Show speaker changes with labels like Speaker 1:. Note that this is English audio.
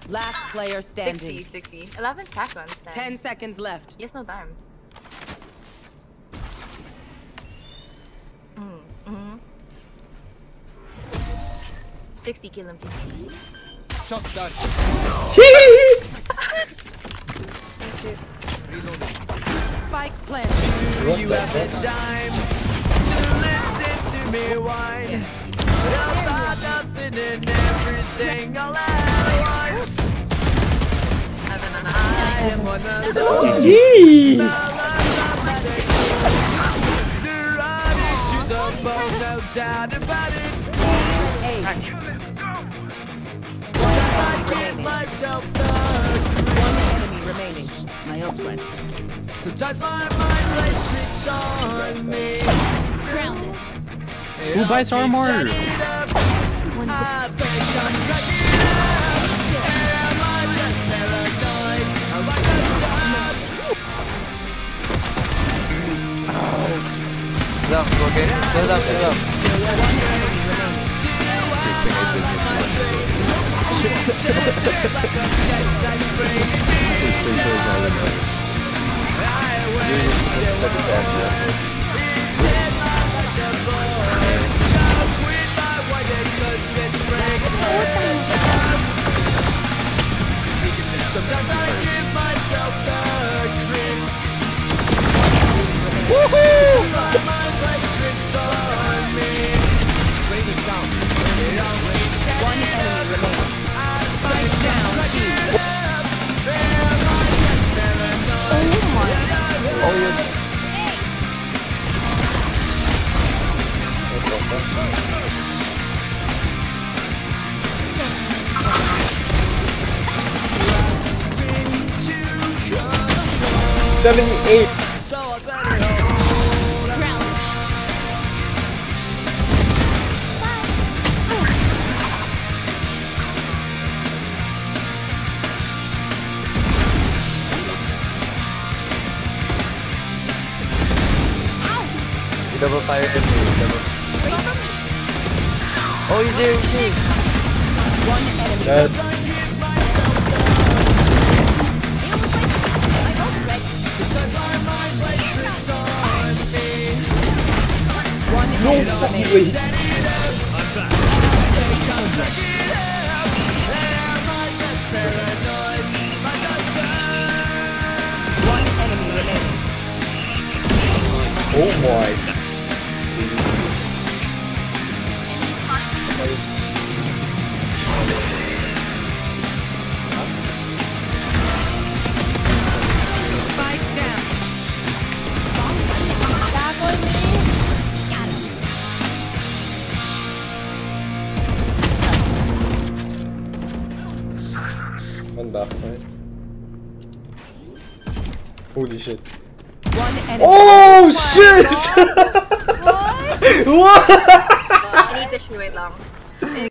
Speaker 1: Last player standing.
Speaker 2: 60. 11 seconds then.
Speaker 1: 10 seconds left.
Speaker 2: Yes, no time. 60 kill him, please.
Speaker 3: Shot done.
Speaker 1: Spike planted.
Speaker 4: You have the time to listen to me whine about nothing and everything all at once. I am one of those melodramatic fools. Neurotic to the bone, no doubt about it. I give myself the
Speaker 1: Enemy remaining. My ult went.
Speaker 4: sometimes my mind plays tricks on me.
Speaker 2: Grounded.
Speaker 5: Who buys armor?
Speaker 4: I think I'm cracking up. Am I just paranoid? Am I just stop?
Speaker 6: Down, okay. Slow down.
Speaker 4: Sometimes I give myself the creeps.
Speaker 5: Woohoo!
Speaker 4: My mind plays tricks on me. Bring it down.
Speaker 1: One enemy remaining. Spike down.
Speaker 6: Oh, yeah.
Speaker 7: 78.
Speaker 4: So I better hold on.
Speaker 6: You double fire him. Oh, easy.
Speaker 1: One enemy.
Speaker 7: Yes.
Speaker 4: Sometimes my mind plays tricks on me.
Speaker 1: One
Speaker 7: No
Speaker 1: enemy
Speaker 7: fucking
Speaker 1: remaining.
Speaker 7: way.
Speaker 1: One enemy remaining.
Speaker 7: Oh my.
Speaker 1: Spike down.
Speaker 7: One backside. Holy shit.
Speaker 1: One enemy.
Speaker 7: Oh shit! What?
Speaker 2: I need to shoot it long.